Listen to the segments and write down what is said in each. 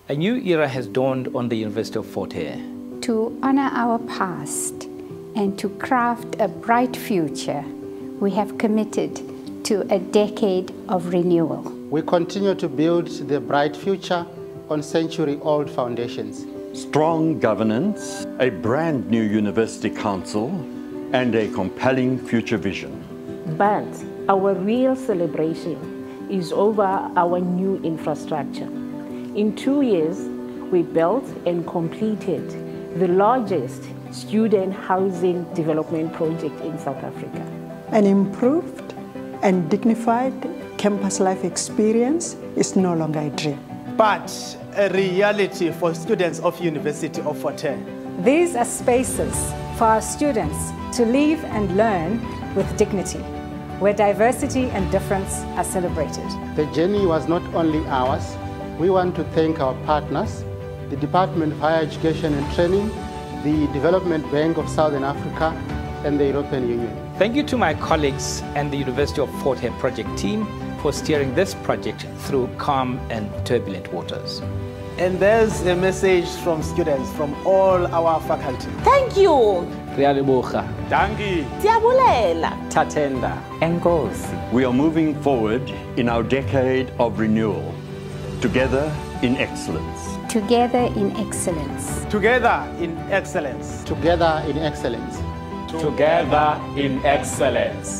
A new era has dawned on the University of Fort Hare. To honor our past and to craft a bright future, we have committed to a decade of renewal. We continue to build the bright future on century-old foundations. Strong governance, a brand new university council, and a compelling future vision. But our real celebration is over our new infrastructure. In 2 years, we built and completed the largest student housing development project in South Africa. An improved and dignified campus life experience is no longer a dream, but a reality for students of University of Fort Hare. These are spaces for our students to live and learn with dignity, where diversity and difference are celebrated. The journey was not only ours. We want to thank our partners, the Department of Higher Education and Training, the Development Bank of Southern Africa, and the European Union. Thank you to my colleagues and the University of Fort Hare project team for steering this project through calm and turbulent waters. And there's a message from students from all our faculty. Thank you. Dangi. Tatenda. Enkosi. We are moving forward in our decade of renewal, together in excellence. Together in excellence. Together in excellence. Together in excellence. Together in excellence.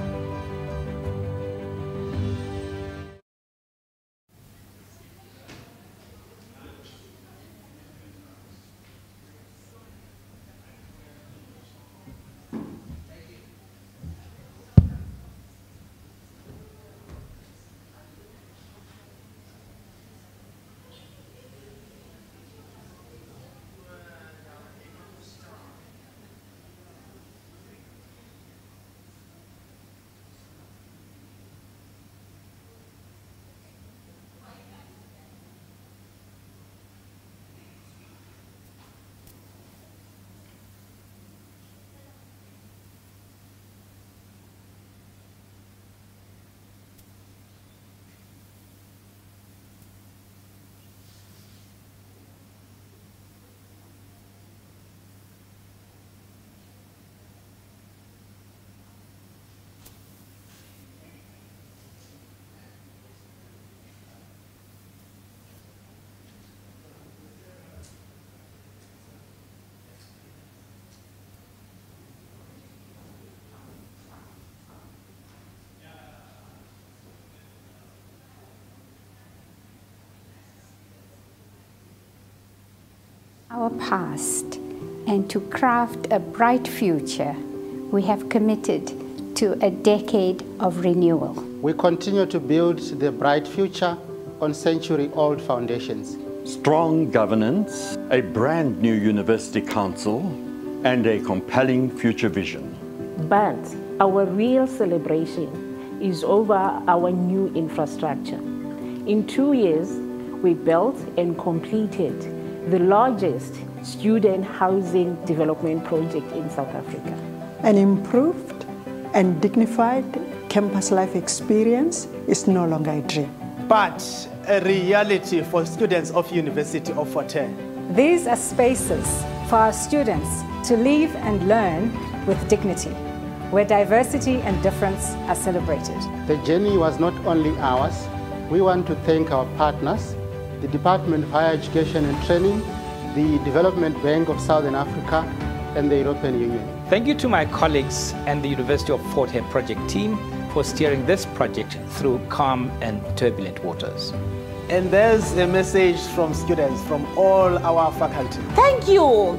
Our past and to craft a bright future, we have committed to a decade of renewal. We continue to build the bright future on century-old foundations. Strong governance, a brand new university council, and a compelling future vision. But our real celebration is over our new infrastructure. In 2 years, we built and completed the largest student housing development project in South Africa. An improved and dignified campus life experience is no longer a dream, but a reality for students of University of Fort Hare. These are spaces for our students to live and learn with dignity, where diversity and difference are celebrated. The journey was not only ours. We want to thank our partners, the Department of Higher Education and Training, the Development Bank of Southern Africa, and the European Union. Thank you to my colleagues and the University of Fort Hare project team for steering this project through calm and turbulent waters. And there's a message from students from all our faculty. Thank you.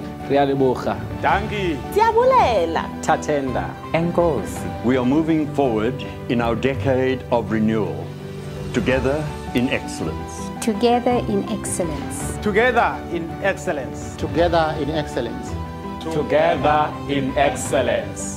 Dangi. Tatenda. Enkosi. We are moving forward in our decade of renewal, together in excellence. Together in excellence. Together in excellence. Together in excellence. Together in excellence.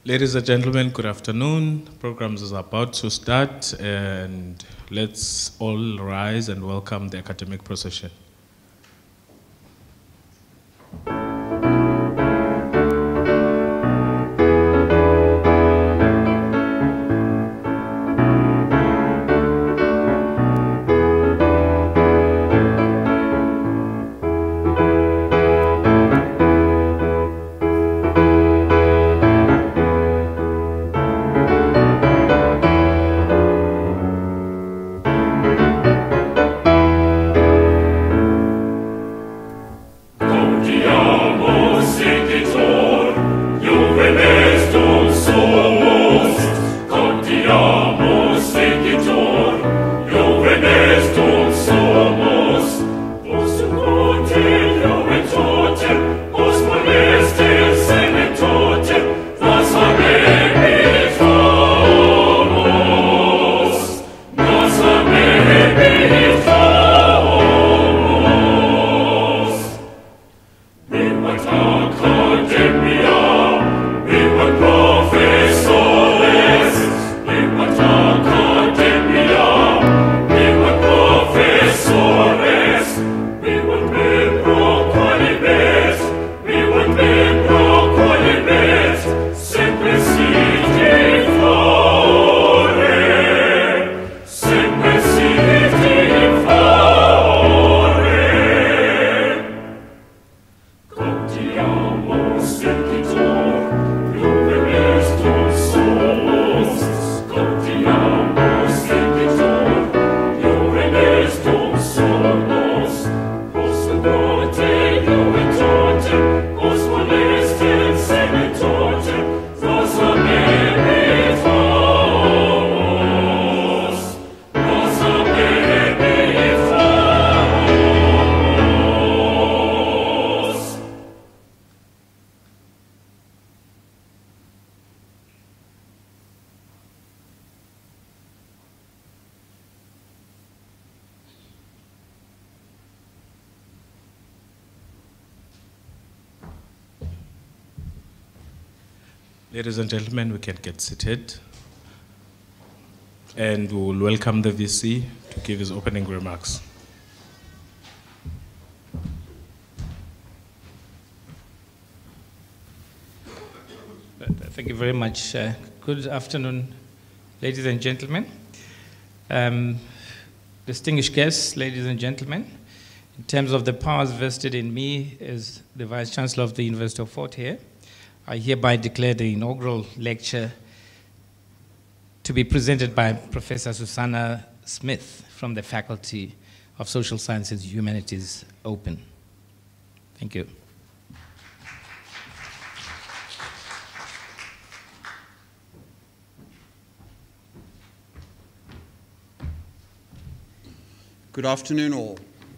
Ladies and gentlemen, good afternoon. The program is about to start, and let's all rise and welcome the academic procession. Ladies and gentlemen, we can get seated. And we will welcome the VC to give his opening remarks. Thank you very much. Good afternoon, ladies and gentlemen. Distinguished guests, ladies and gentlemen, in terms of the powers vested in me as the Vice Chancellor of the University of Fort Hare, I hereby declare the inaugural lecture to be presented by Professor Susanna Smith from the Faculty of Social Sciences and Humanities open. Thank you. Good afternoon, all.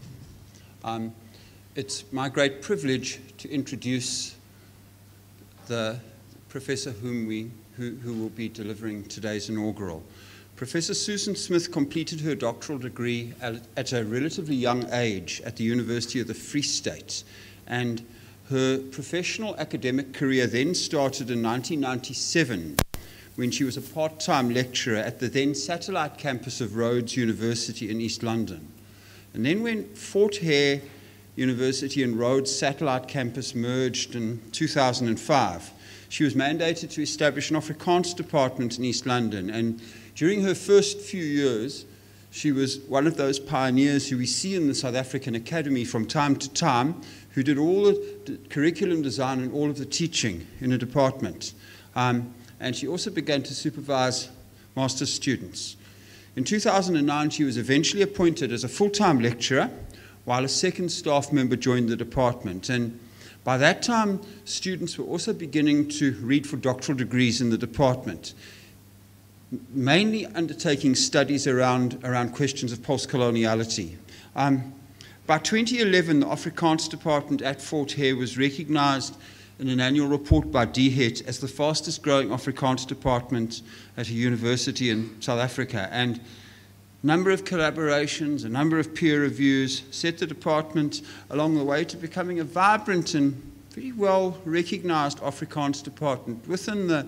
It's my great privilege to introduce the professor who will be delivering today's inaugural. Professor Susan Smith completed her doctoral degree at a relatively young age at the University of the Free State, and her professional academic career then started in 1997 when she was a part-time lecturer at the then satellite campus of Rhodes University in East London. And then when Fort Hare University and Rhodes Satellite Campus merged in 2005, she was mandated to establish an Afrikaans department in East London. And during her first few years, she was one of those pioneers who we see in the South African Academy from time to time, who did all the curriculum design and all of the teaching in a department. And she also began to supervise master's students. In 2009, she was eventually appointed as a full-time lecturer, while a second staff member joined the department. And by that time, students were also beginning to read for doctoral degrees in the department, mainly undertaking studies around questions of post-coloniality. By 2011, the Afrikaans department at Fort Hare was recognized in an annual report by DHET as the fastest growing Afrikaans department at a university in South Africa. And a number of collaborations, a number of peer reviews set the department along the way to becoming a vibrant and very well recognized Afrikaans department within the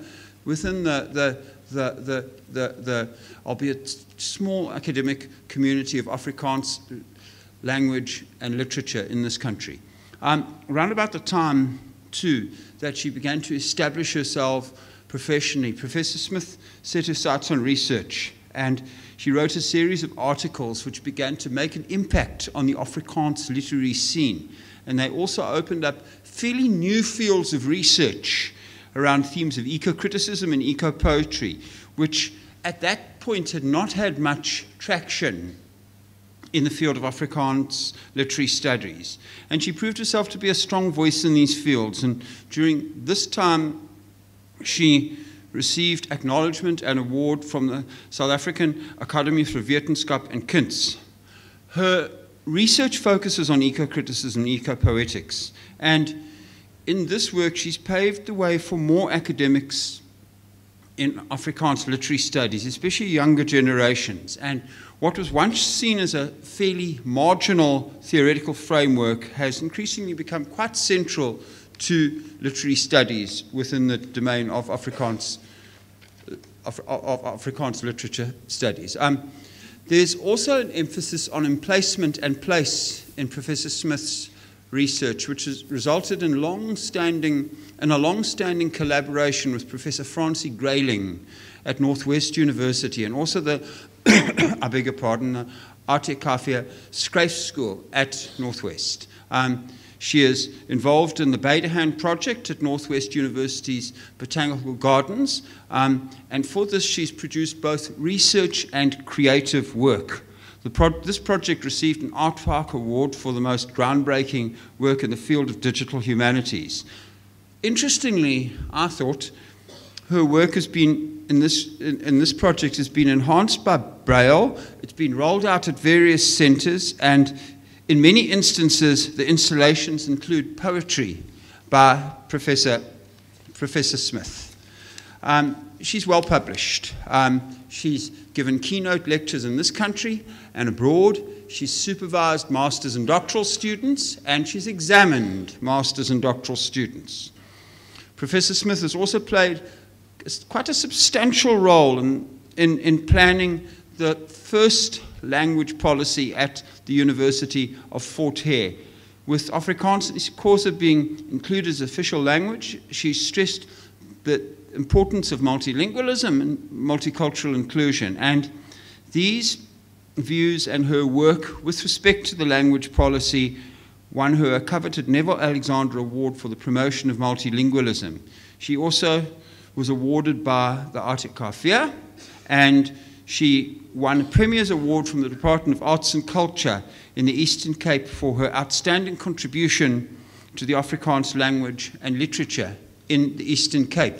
albeit small academic community of Afrikaans language and literature in this country. Around about the time, too, that she began to establish herself professionally, Professor Smith set her sights on research, and she wrote a series of articles which began to make an impact on the Afrikaans literary scene. And they also opened up fairly new fields of research around themes of eco-criticism and eco-poetry, which at that point had not had much traction in the field of Afrikaans literary studies. And she proved herself to be a strong voice in these fields. And during this time, she received acknowledgement and award from the South African Academy for Wetenskap and Kunst. Her research focuses on eco-criticism and eco-poetics. And in this work, she's paved the way for more academics in Afrikaans literary studies, especially younger generations. And what was once seen as a fairly marginal theoretical framework has increasingly become quite central to literary studies within the domain of Afrikaans literature studies. There's also an emphasis on emplacement and place in Professor Smith's research, which has resulted in a long-standing collaboration with Professor Francie Grayling at Northwest University, and also the, I beg your pardon, the Arte Kafia Schrijfschool at Northwest. She is involved in the Baderhand project at Northwest University's Botanical Gardens, and for this she's produced both research and creative work. This project received an Aardvark Award for the most groundbreaking work in the field of digital humanities. Interestingly, I thought, her work has been, in this project, has been enhanced by Braille. It's been rolled out at various centers, and in many instances, the installations include poetry by Professor Smith. She's well published. She's given keynote lectures in this country and abroad. She's supervised masters and doctoral students, and she's examined masters and doctoral students. Professor Smith has also played quite a substantial role in planning the first language policy at the University of Fort Hare. With Afrikaans Xhosa being included as official language, she stressed the importance of multilingualism and multicultural inclusion. And these views and her work with respect to the language policy won her a coveted Neville Alexander Award for the promotion of multilingualism. She also was awarded by the Arte Kafia, and she won a Premier's Award from the Department of Arts and Culture in the Eastern Cape for her outstanding contribution to the Afrikaans language and literature in the Eastern Cape.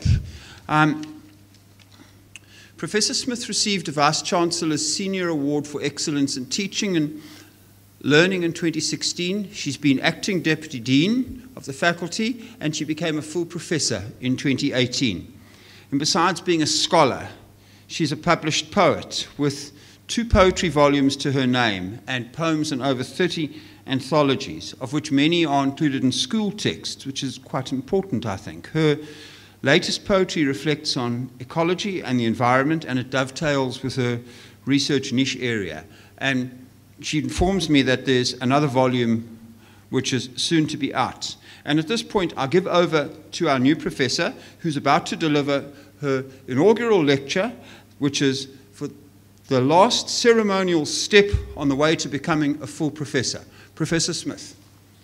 Professor Smith received a Vice-Chancellor's Senior Award for Excellence in Teaching and Learning in 2016. She's been Acting Deputy Dean of the faculty, and she became a full professor in 2018. And besides being a scholar, she's a published poet with 2 poetry volumes to her name and poems in over 30 anthologies, of which many are included in school texts, which is quite important, I think. Her latest poetry reflects on ecology and the environment, and it dovetails with her research niche area. And she informs me that there's another volume which is soon to be out. And at this point, I'll give over to our new professor, who's about to deliver her inaugural lecture, which is for the last ceremonial step on the way to becoming a full professor. Professor Smith.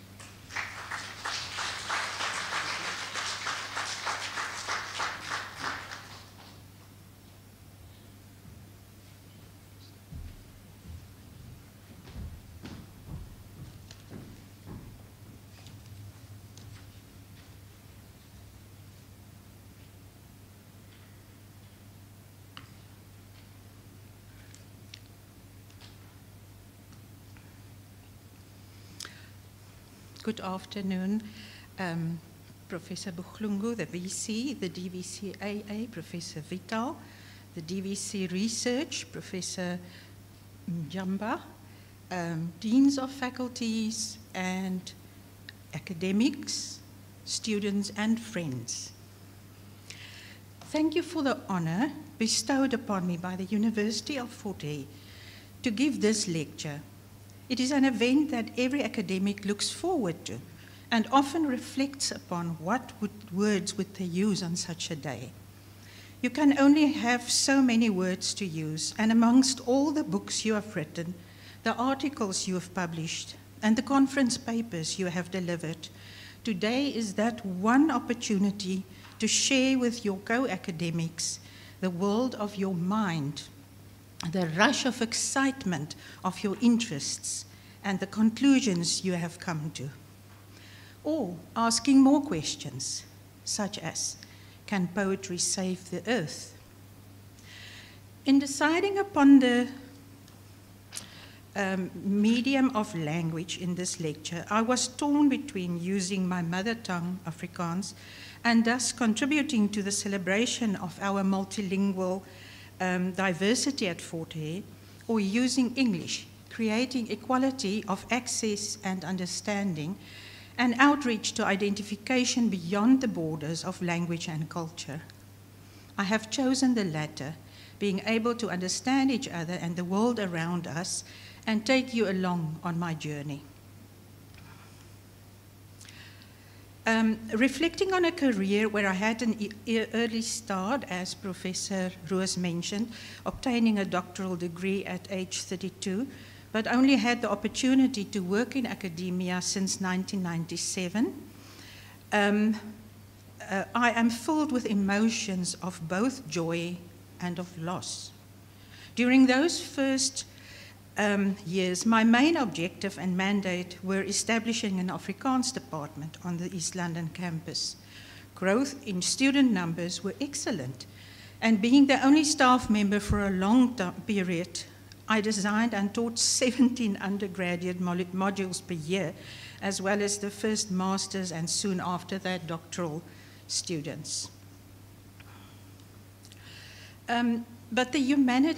Good afternoon, Professor Buhlungu, the VC, the DVC-AA, Professor Vital, the DVC Research, Professor Mjamba, Deans of Faculties and academics, students, and friends. Thank you for the honor bestowed upon me by the University of Fort Hare to give this lecture. It is an event that every academic looks forward to and often reflects upon what words would they use on such a day. You can only have so many words to use, and amongst all the books you have written, the articles you have published, and the conference papers you have delivered, today is that one opportunity to share with your co-academics the world of your mind, the rush of excitement of your interests, and the conclusions you have come to. Or asking more questions, such as, can poetry save the earth? In deciding upon the medium of language in this lecture, I was torn between using my mother tongue, Afrikaans, and thus contributing to the celebration of our multilingual diversity at Fort Hare, or using English, creating equality of access and understanding, and outreach to identification beyond the borders of language and culture. I have chosen the latter, being able to understand each other and the world around us and take you along on my journey. Reflecting on a career where I had an early start, as Professor Roos mentioned, obtaining a doctoral degree at age 32, but only had the opportunity to work in academia since 1997. I am filled with emotions of both joy and of loss. During those first years, my main objective and mandate were establishing an Afrikaans department on the East London campus. Growth in student numbers were excellent, and being the only staff member for a long period, I designed and taught 17 undergraduate modules per year, as well as the first master's and soon after that doctoral students. But the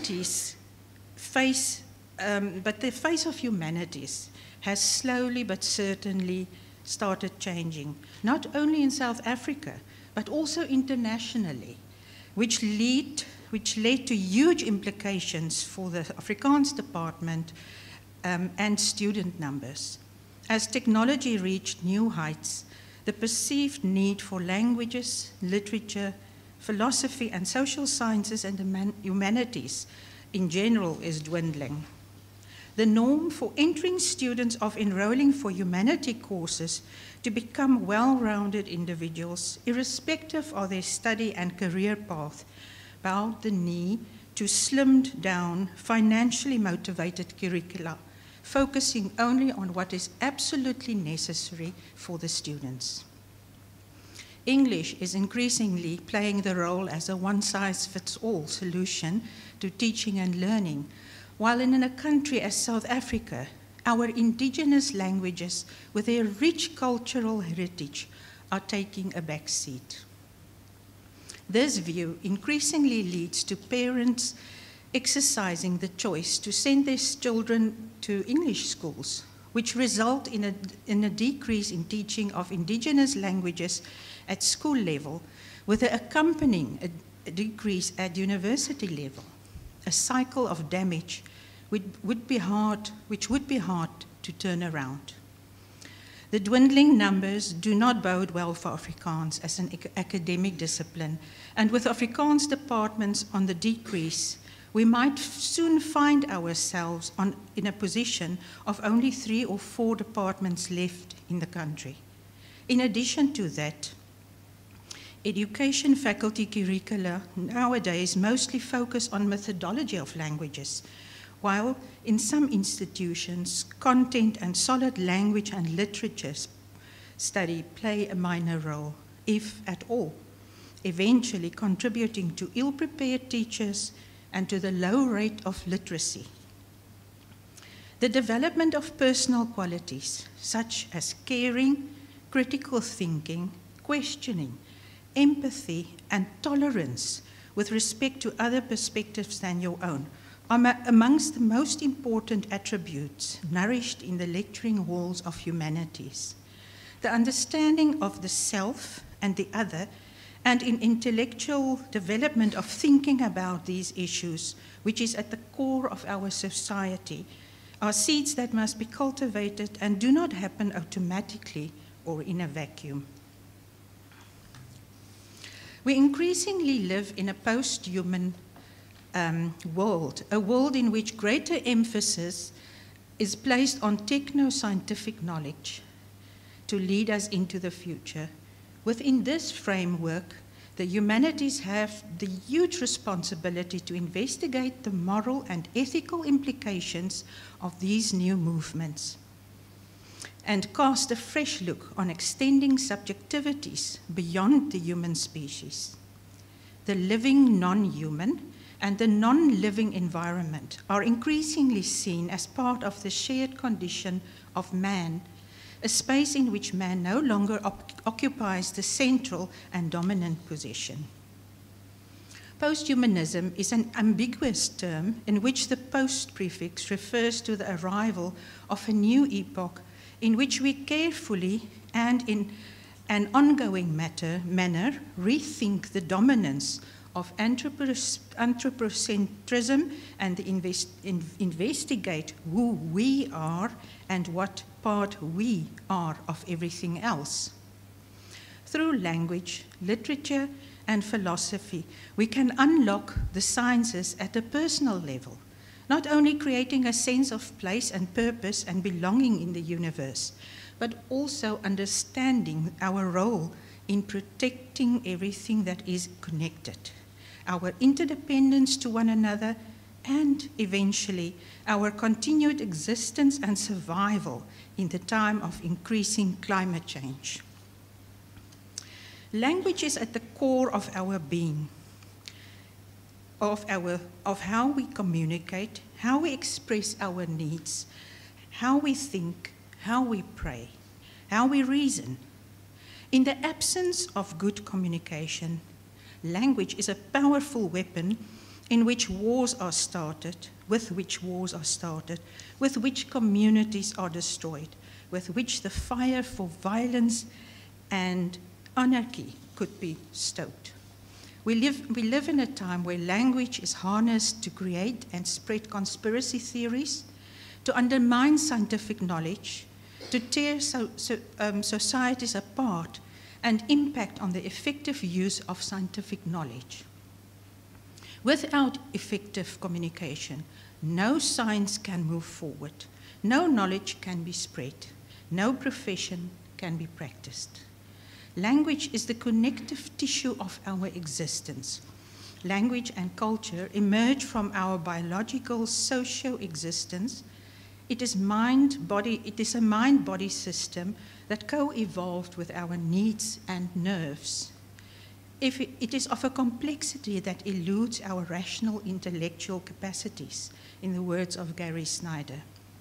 face of humanities has slowly but certainly started changing, not only in South Africa, but also internationally, which led to huge implications for the Afrikaans department and student numbers. As technology reached new heights, the perceived need for languages, literature, philosophy, and social sciences and humanities in general is dwindling. The norm for entering students of enrolling for humanity courses to become well-rounded individuals, irrespective of their study and career path, bowed the knee to slimmed down, financially motivated curricula, focusing only on what is absolutely necessary for the students. English is increasingly playing the role as a one-size-fits-all solution to teaching and learning, while in a country as South Africa, our indigenous languages with their rich cultural heritage are taking a back seat. This view increasingly leads to parents exercising the choice to send their children to English schools, which result in a decrease in teaching of indigenous languages at school level, with an accompanying a decrease at university level, a cycle of damage which would be hard to turn around. The dwindling numbers do not bode well for Afrikaans as an academic discipline, and with Afrikaans departments on the decrease, we might soon find ourselves in a position of only 3 or 4 departments left in the country. In addition to that, education faculty curricula nowadays mostly focus on methodology of languages, while in some institutions, content and solid language and literature study play a minor role, if at all, eventually contributing to ill-prepared teachers and to the low rate of literacy. The development of personal qualities such as caring, critical thinking, questioning, empathy, and tolerance with respect to other perspectives than your own are amongst the most important attributes nourished in the lecturing halls of humanities. the understanding of the self and the other, and in intellectual development of thinking about these issues, which is at the core of our society, are seeds that must be cultivated and do not happen automatically or in a vacuum. We increasingly live in a post-human world, a world in which greater emphasis is placed on techno-scientific knowledge to lead us into the future. Within this framework, the humanities have the huge responsibility to investigate the moral and ethical implications of these new movements and cast a fresh look on extending subjectivities beyond the human species. The living non-human and the non-living environment are increasingly seen as part of the shared condition of man, a space in which man no longer occupies the central and dominant position. Posthumanism is an ambiguous term in which the post prefix refers to the arrival of a new epoch in which we carefully and in an ongoing manner rethink the dominance of anthropocentrism and investigate who we are and what part we are of everything else. Through language, literature, and philosophy, we can unlock the sciences at a personal level, not only creating a sense of place and purpose and belonging in the universe, but also understanding our role in protecting everything that is connected, our interdependence to one another, and eventually our continued existence and survival in the time of increasing climate change. Language is at the core of our being, of how we communicate, how we express our needs, how we think, how we pray, how we reason. In the absence of good communication, language is a powerful weapon in which wars are started, with which communities are destroyed, with which the fire for violence and anarchy could be stoked. We live in a time where language is harnessed to create and spread conspiracy theories, to undermine scientific knowledge, to tear societies apart and impact on the effective use of scientific knowledge. Without effective communication, no science can move forward, no knowledge can be spread, no profession can be practiced. Language is the connective tissue of our existence. Language and culture emerge from our biological socio-existence. It is a mind-body system that co-evolved with our needs and nerves. It is of a complexity that eludes our rational intellectual capacities, in the words of Gary Snyder.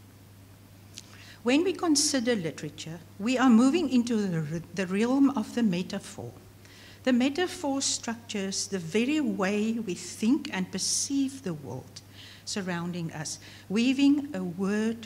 When we consider literature, we are moving into the realm of the metaphor. The metaphor structures the very way we think and perceive the world surrounding us, weaving a world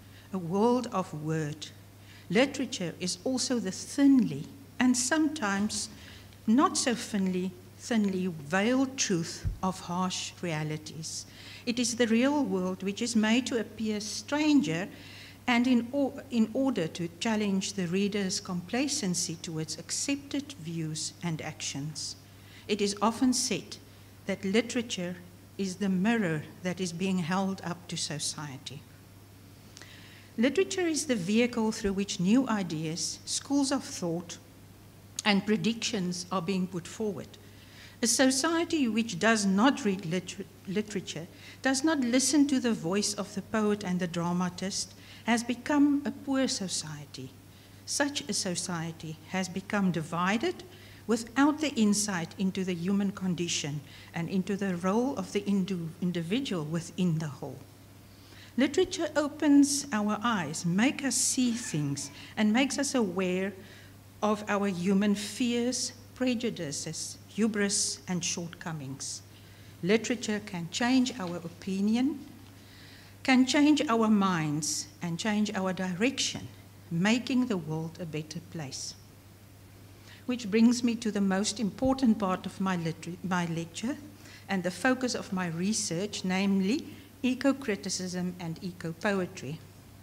of word. Literature is also the thinly, and sometimes not so thinly veiled truth of harsh realities. It is the real world which is made to appear stranger, and in order to challenge the reader's complacency towards accepted views and actions. It is often said that literature is the mirror that is being held up to society. Literature is the vehicle through which new ideas, schools of thought, and predictions are being put forward. A society which does not read literature, does not listen to the voice of the poet and the dramatist, has become a poor society. Such a society has become divided without the insight into the human condition and into the role of the individual within the whole. Literature opens our eyes, makes us see things, and makes us aware of our human fears, prejudices, hubris, and shortcomings. Literature can change our opinion, can change our minds, and change our direction. making the world a better place. Which brings me to the most important part of my lecture and the focus of my research, namely eco-criticism and eco-poetry.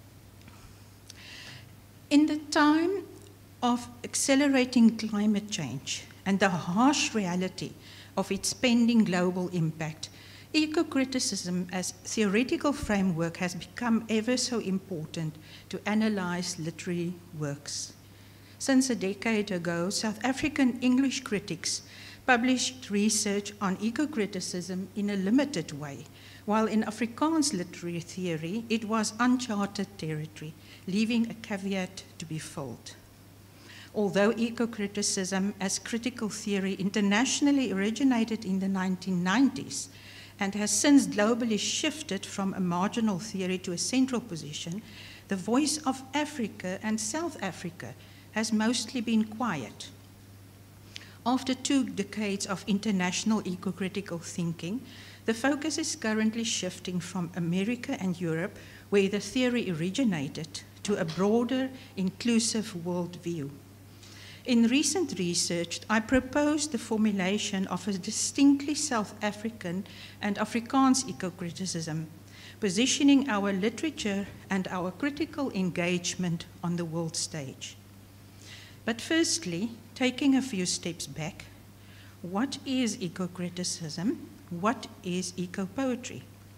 In the time of accelerating climate change and the harsh reality of its pending global impact, eco-criticism as theoretical framework has become ever so important to analyze literary works. Since a decade ago, South African English critics published research on eco-criticism in a limited way, while in Afrikaans literary theory, it was uncharted territory, leaving a caveat to be filled. Although eco-criticism as critical theory internationally originated in the 1990s and has since globally shifted from a marginal theory to a central position, the voice of Africa and South Africa has mostly been quiet. After 2 decades of international eco-critical thinking, the focus is currently shifting from America and Europe, where the theory originated, to a broader, inclusive worldview. In recent research, I proposed the formulation of a distinctly South African and Afrikaans eco-criticism, positioning our literature and our critical engagement on the world stage. But firstly, taking a few steps back, what is eco-criticism? What is eco-poetry?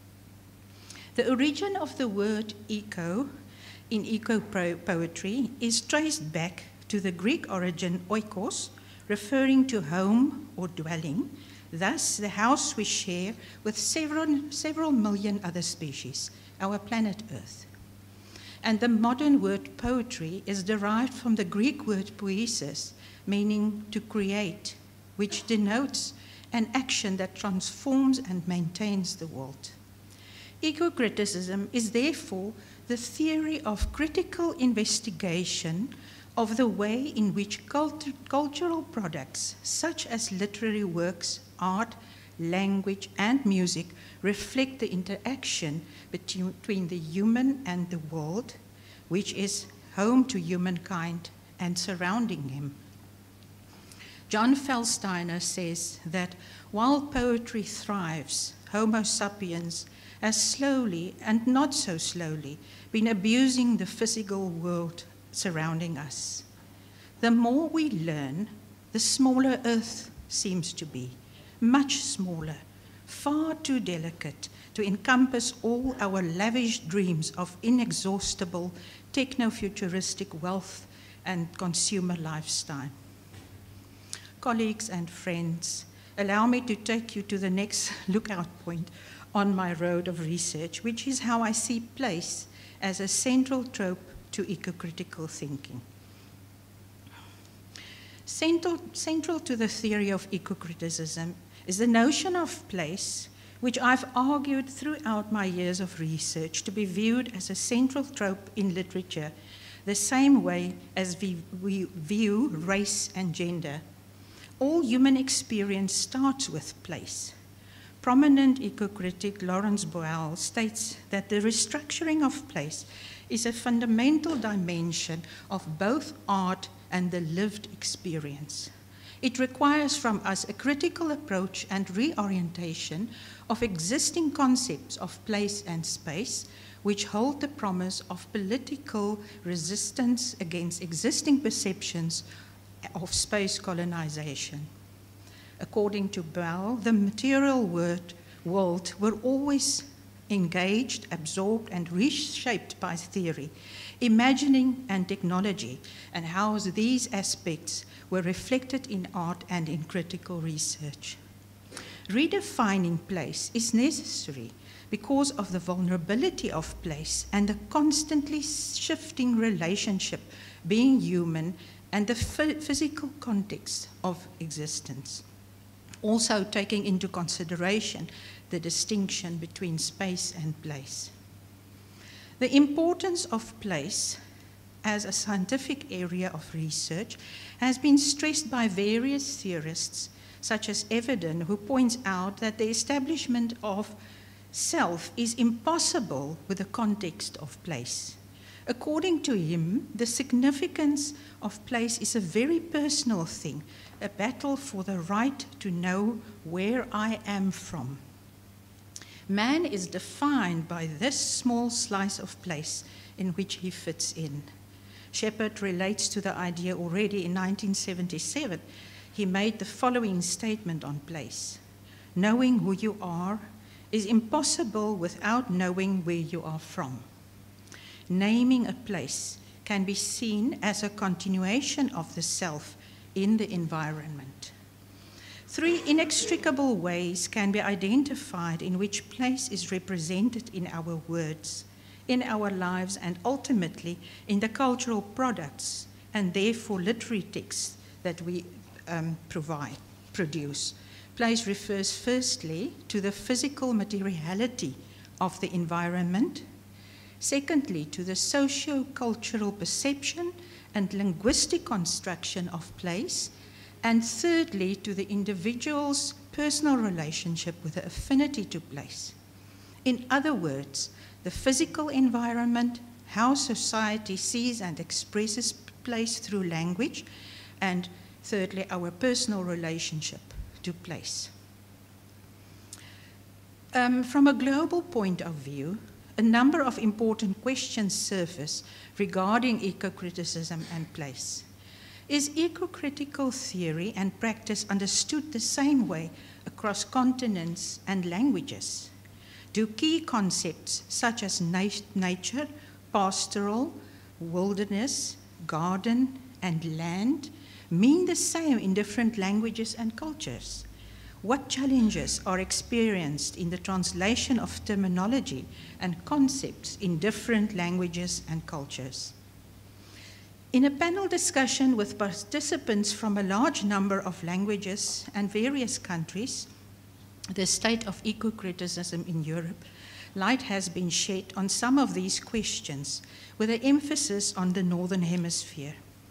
The origin of the word eco in eco-poetry is traced back to the Greek origin oikos, referring to home or dwelling, thus the house we share with several million other species, our planet Earth. And the modern word poetry is derived from the Greek word poiesis, meaning to create, which denotes an action that transforms and maintains the world. Eco-criticism is therefore the theory of critical investigation of the way in which cultural products, such as literary works, art, language, and music, reflect the interaction between the human and the world, which is home to humankind and surrounding him. John Feldsteiner says that while poetry thrives, Homo sapiens has slowly, and not so slowly, been abusing the physical world surrounding us. The more we learn, the smaller Earth seems to be, much smaller, far too delicate to encompass all our lavish dreams of inexhaustible techno-futuristic wealth and consumer lifestyle. Colleagues and friends, allow me to take you to the next lookout point on my road of research, which is how I see place as a central trope to eco-critical thinking. Central to the theory of eco-criticism is the notion of place, which I've argued throughout my years of research to be viewed as a central trope in literature, the same way as we view race and gender. All human experience starts with place. Prominent eco-critic Lawrence Boyle states that the restructuring of place is a fundamental dimension of both art and the lived experience. It requires from us a critical approach and reorientation of existing concepts of place and space, which hold the promise of political resistance against existing perceptions of space colonization. According to Boyle, the material world were always engaged, absorbed, and reshaped by theory, imagining, and technology, and how these aspects were reflected in art and in critical research. Redefining place is necessary because of the vulnerability of place and the constantly shifting relationship being human and the physical context of existence. Also taking into consideration the distinction between space and place. The importance of place as a scientific area of research has been stressed by various theorists, such as Everden, who points out that the establishment of self is impossible with the context of place. According to him, the significance of place is a very personal thing, a battle for the right to know where I am from. Man is defined by this small slice of place in which he fits in. Shepard relates to the idea already in 1977. He made the following statement on place. Knowing who you are is impossible without knowing where you are from. Naming a place can be seen as a continuation of the self in the environment. 3 inextricable ways can be identified in which place is represented in our words, in our lives, and ultimately in the cultural products and therefore literary texts that we produce. Place refers firstly to the physical materiality of the environment, secondly to the socio-cultural perception and linguistic construction of place, and thirdly to the individual's personal relationship with the affinity to place. In other words, the physical environment, how society sees and expresses place through language, and thirdly, our personal relationship to place. From a global point of view, a number of important questions surface regarding eco-criticism and place. Is eco-critical theory and practice understood the same way across continents and languages? Do key concepts such as nature, pastoral, wilderness, garden, and land mean the same in different languages and cultures? What challenges are experienced in the translation of terminology and concepts in different languages and cultures? In a panel discussion with participants from a large number of languages and various countries, the state of eco-criticism in Europe, light has been shed on some of these questions with an emphasis on the Northern Hemisphere.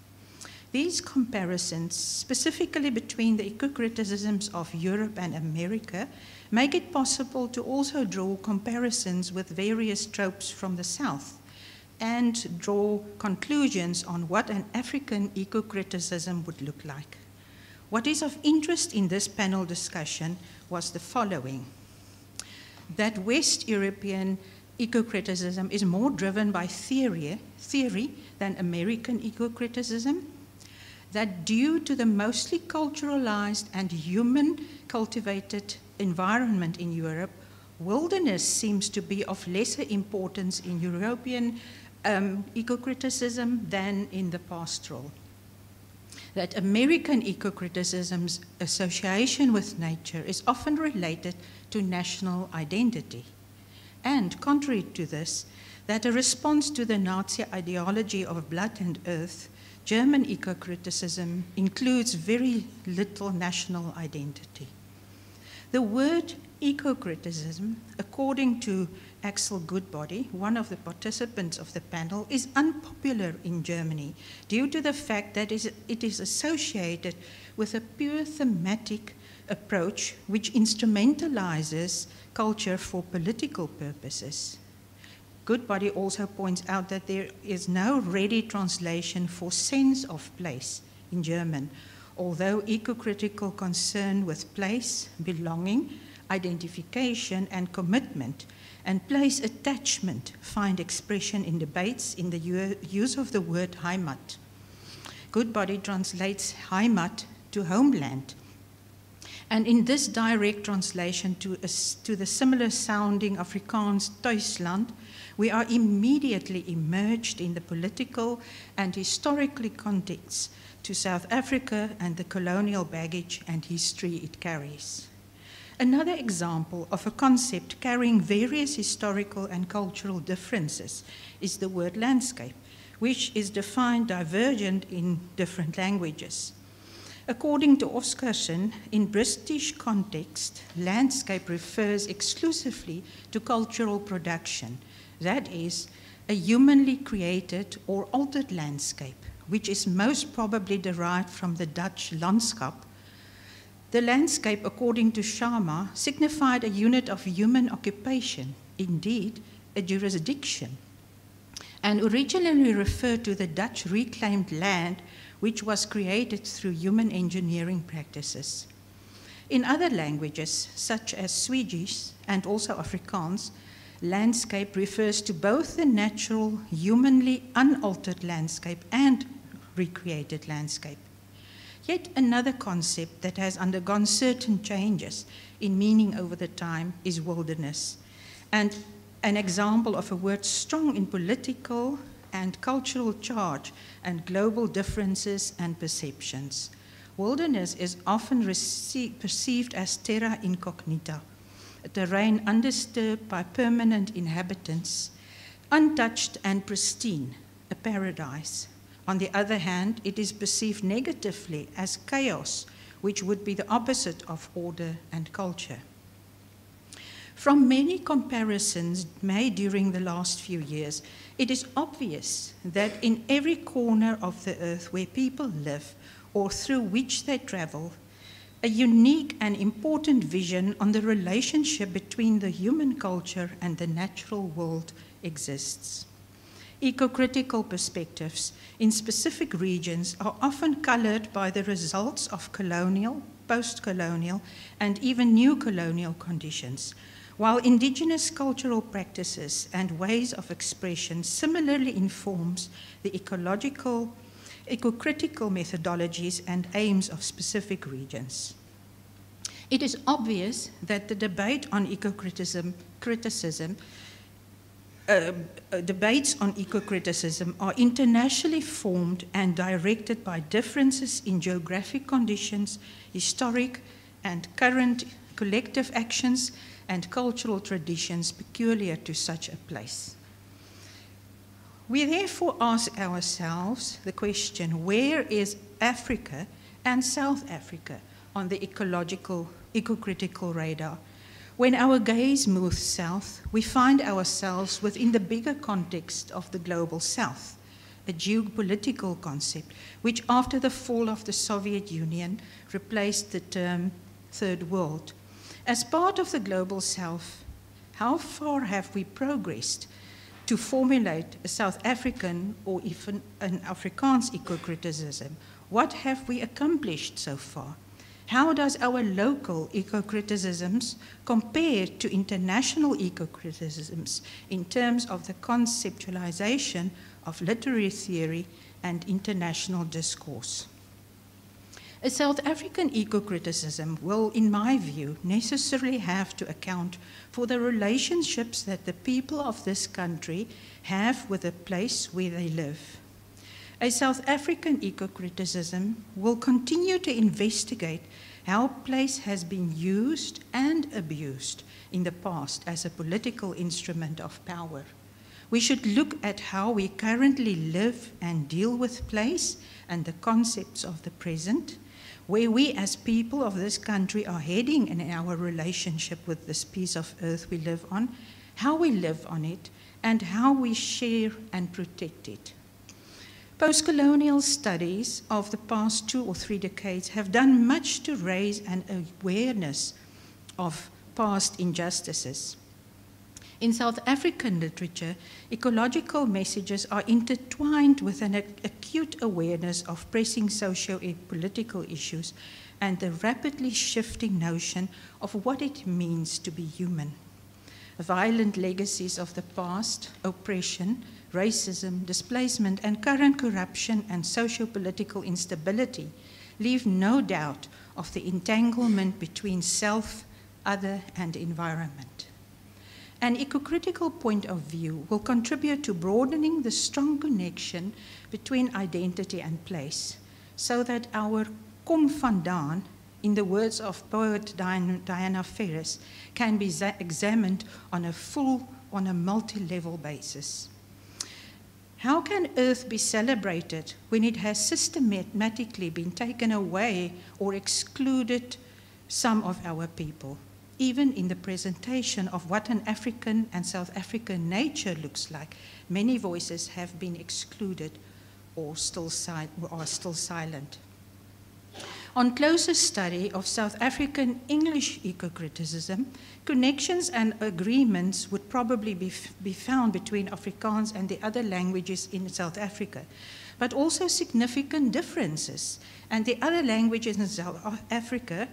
These comparisons, specifically between the eco-criticisms of Europe and America, make it possible to also draw comparisons with various tropes from the South and draw conclusions on what an African eco-criticism would look like. What is of interest in this panel discussion was the following: that West European eco-criticism is more driven by theory than American eco-criticism, that due to the mostly culturalized and human-cultivated environment in Europe, wilderness seems to be of lesser importance in European eco-criticism than in the pastoral. That American eco-criticism's association with nature is often related to national identity. And contrary to this, that a response to the Nazi ideology of blood and earth, German eco-criticism includes very little national identity. The word eco-criticism, according to Axel Goodbody, one of the participants of the panel, is unpopular in Germany due to the fact that it is associated with a pure thematic approach which instrumentalizes culture for political purposes. Goodbody also points out that there is no ready translation for sense of place in German, although eco-critical concern with place, belonging, identification, and commitment, and place attachment find expression in debates in the use of the word Heimat. Goodbody translates Heimat to homeland. And in this direct translation to the similar sounding Afrikaans Thuisland, we are immediately immersed in the political and historical context to South Africa and the colonial baggage and history it carries. Another example of a concept carrying various historical and cultural differences is the word landscape, which is defined divergent in different languages. According to Oscarson, in British context, landscape refers exclusively to cultural production, that is, a humanly created or altered landscape, which is most probably derived from the Dutch landschap. The landscape, according to Sharma, signified a unit of human occupation, indeed, a jurisdiction. and originally referred to the Dutch reclaimed land which was created through human engineering practices. In other languages, such as Swedish and also Afrikaans, landscape refers to both the natural, humanly unaltered landscape and recreated landscape. Yet another concept that has undergone certain changes in meaning over the time is wilderness, and an example of a word strong in political and cultural charge and global differences and perceptions. Wilderness is often perceived as terra incognita, a terrain undisturbed by permanent inhabitants, untouched and pristine, a paradise. On the other hand, it is perceived negatively as chaos, which would be the opposite of order and culture. From many comparisons made during the last few years, it is obvious that in every corner of the earth where people live or through which they travel, a unique and important vision on the relationship between the human culture and the natural world exists. Eco-critical perspectives in specific regions are often colored by the results of colonial, post-colonial, and even new colonial conditions, while indigenous cultural practices and ways of expression similarly informs the eco-critical methodologies and aims of specific regions. It is obvious that the debate on debates on eco-criticism are internationally formed and directed by differences in geographic conditions, historic and current collective actions, and cultural traditions peculiar to such a place. We therefore ask ourselves the question, where is Africa and South Africa on the eco-critical radar? When our gaze moves south, we find ourselves within the bigger context of the global south, a geopolitical concept which after the fall of the Soviet Union replaced the term third world. As part of the global south, how far have we progressed to formulate a South African or even an Afrikaans eco-criticism? What have we accomplished so far? How does our local eco-criticisms compare to international eco-criticisms in terms of the conceptualization of literary theory and international discourse? A South African eco-criticism will, in my view, necessarily have to account for the relationships that the people of this country have with the place where they live. A South African eco-criticism will continue to investigate how place has been used and abused in the past as a political instrument of power. We should look at how we currently live and deal with place and the concepts of the present, where we as people of this country are heading in our relationship with this piece of earth we live on, how we live on it, and how we share and protect it. Post-colonial studies of the past 2 or 3 decades have done much to raise an awareness of past injustices. In South African literature, ecological messages are intertwined with an acute awareness of pressing socio-political issues and the rapidly shifting notion of what it means to be human. Violent legacies of the past, oppression, racism, displacement, and current corruption and socio-political instability leave no doubt of the entanglement between self, other, and environment. An eco-critical point of view will contribute to broadening the strong connection between identity and place, so that our kom vandaan, in the words of poet Diana Ferris, can be examined on a multi-level basis. How can Earth be celebrated when it has systematically been taken away or excluded some of our people? Even in the presentation of what an African and South African nature looks like, many voices have been excluded or are still silent. On closer study of South African English eco-criticism, connections and agreements would probably be found between Afrikaans and the other languages in South Africa, but also significant differences. And the other languages in South Africa,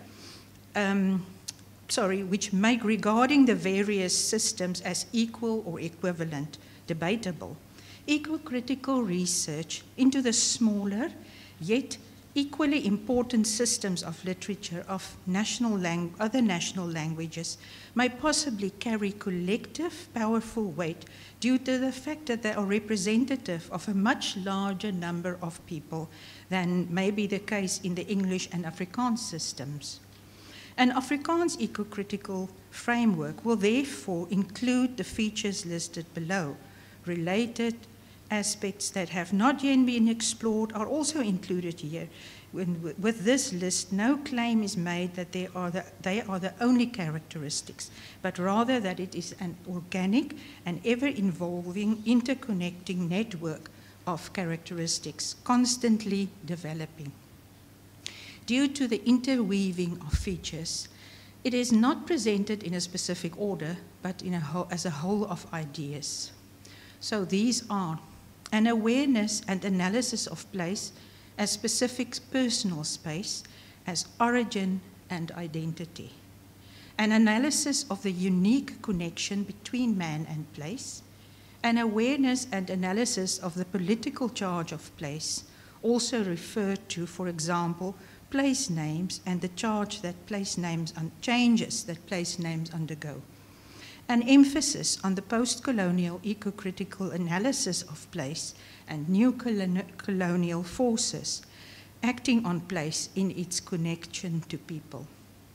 which make regarding the various systems as equal or equivalent, debatable. Eco-critical research into the smaller, yet equally important systems of literature of other national languages may possibly carry collective powerful weight due to the fact that they are representative of a much larger number of people than may be the case in the English and Afrikaans systems. An Afrikaans eco-critical framework will therefore include the features listed below. Related aspects that have not yet been explored are also included here. With this list, no claim is made that they are the only characteristics, but rather that it is an organic and ever-evolving interconnecting network of characteristics, constantly developing. Due to the interweaving of features, it is not presented in a specific order, but as a whole of ideas. So these are an awareness and analysis of place as specific personal space, as origin and identity. An analysis of the unique connection between man and place. An awareness and analysis of the political charge of place, also referred to, for example, place names and the charge that place names changes that place names undergo. An emphasis on the post-colonial eco-critical analysis of place and new colonial forces acting on place in its connection to people.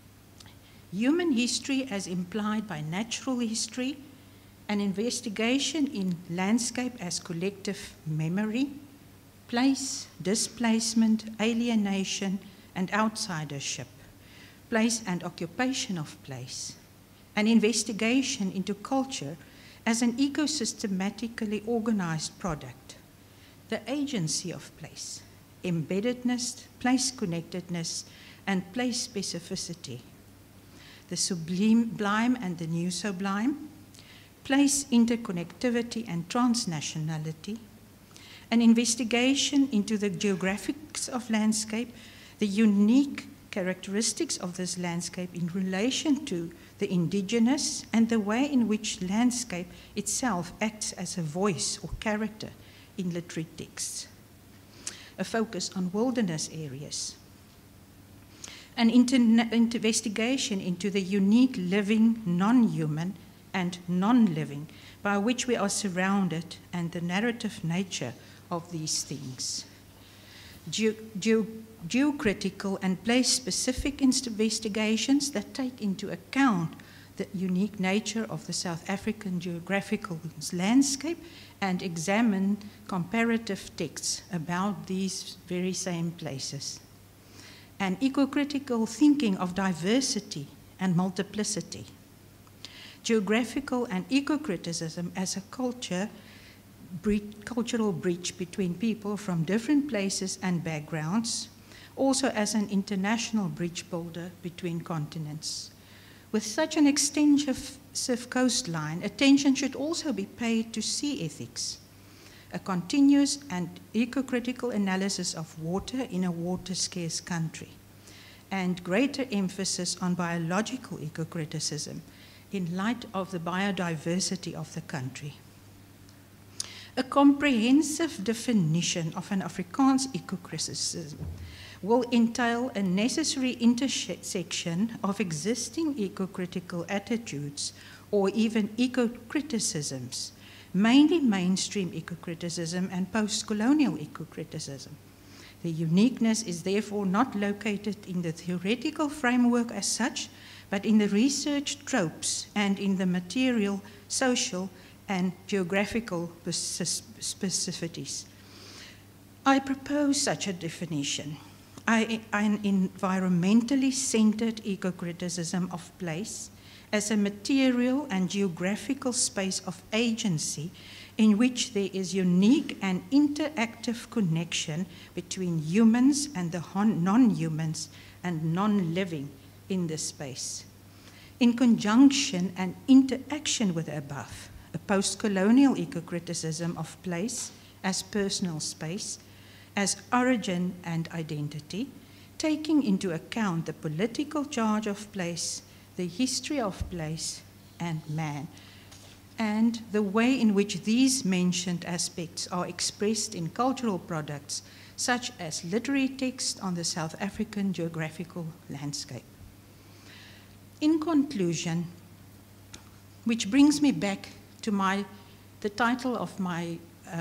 Human history as implied by natural history, an investigation in landscape as collective memory, place, displacement, alienation, and outsidership, place and occupation of place, an investigation into culture as an ecosystematically organized product, the agency of place, embeddedness, place connectedness, and place specificity, the sublime and the new sublime, place interconnectivity and transnationality, an investigation into the geographics of landscape, the unique characteristics of this landscape in relation to the indigenous and the way in which landscape itself acts as a voice or character in literary texts. A focus on wilderness areas. An investigation into the unique living, non-human and non-living by which we are surrounded and the narrative nature of these things. Geocritical and place-specific investigations that take into account the unique nature of the South African geographical landscape and examine comparative texts about these very same places. And eco-critical thinking of diversity and multiplicity. Geographical and eco-criticism as a cultural breach between people from different places and backgrounds, also as an international bridge builder between continents. With such an extensive coastline, attention should also be paid to sea ethics, a continuous and eco-critical analysis of water in a water-scarce country, and greater emphasis on biological eco-criticism in light of the biodiversity of the country. A comprehensive definition of an Afrikaans eco-criticism will entail a necessary intersection of existing eco-critical attitudes or even eco-criticisms, mainly mainstream eco-criticism and post-colonial eco-criticism. The uniqueness is therefore not located in the theoretical framework as such, but in the research tropes and in the material, social, and geographical specificities. I propose such a definition. An environmentally centered eco-criticism of place as a material and geographical space of agency in which there is unique and interactive connection between humans and the non-humans and non-living in this space. In conjunction and interaction with the above, a post-colonial eco-criticism of place as personal space, as origin and identity, taking into account the political charge of place, the history of place and man, and the way in which these mentioned aspects are expressed in cultural products, such as literary text on the South African geographical landscape. In conclusion, which brings me back to the title of my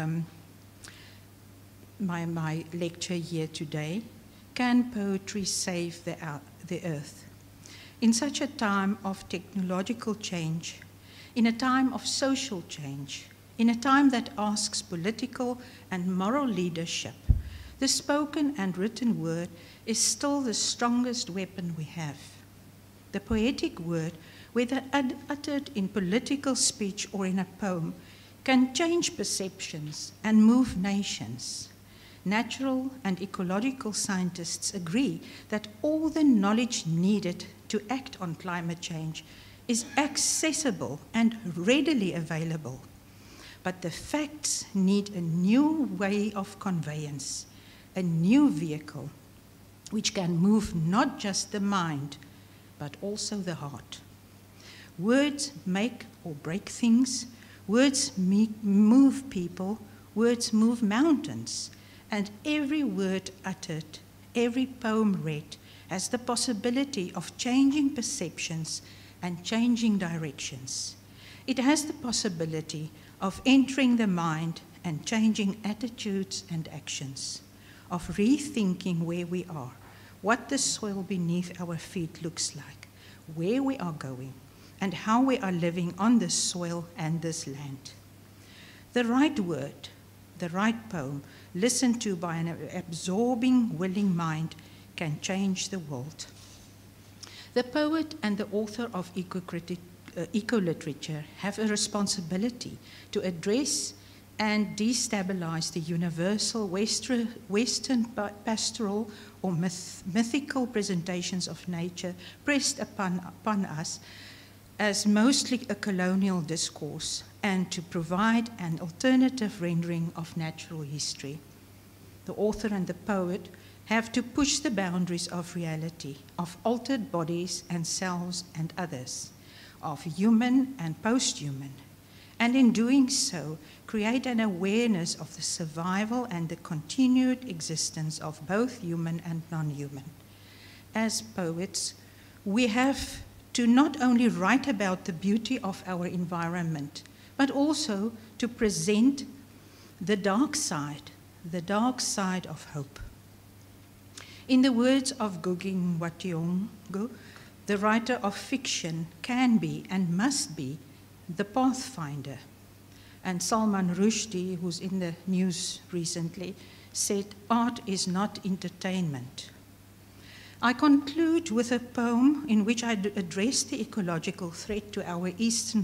lecture here today, Can Poetry Save the Earth? In such a time of technological change, in a time of social change, in a time that asks political and moral leadership, the spoken and written word is still the strongest weapon we have. The poetic word, whether uttered in political speech or in a poem, can change perceptions and move nations. Natural and ecological scientists agree that all the knowledge needed to act on climate change is accessible and readily available. But the facts need a new way of conveyance, a new vehicle, which can move not just the mind, but also the heart. Words make or break things, words move people, words move mountains, and every word uttered, every poem read, has the possibility of changing perceptions and changing directions. It has the possibility of entering the mind and changing attitudes and actions, of rethinking where we are, what the soil beneath our feet looks like, where we are going, and how we are living on this soil and this land. The right word, the right poem, listened to by an absorbing, willing mind, can change the world. The poet and the author of eco-literature have a responsibility to address and destabilize the universal Western pastoral or mythical presentations of nature pressed upon us as mostly a colonial discourse, and to provide an alternative rendering of natural history. The author and the poet have to push the boundaries of reality, of altered bodies and selves and others, of human and post-human, and in doing so, create an awareness of the survival and the continued existence of both human and non-human. As poets, we have to not only write about the beauty of our environment, but also to present the dark side of hope. In the words of Ngugi wa Thiong'o, the writer of fiction can be and must be the pathfinder. And Salman Rushdie, who's in the news recently, said, art is not entertainment. I conclude with a poem in which I address the ecological threat to our Eastern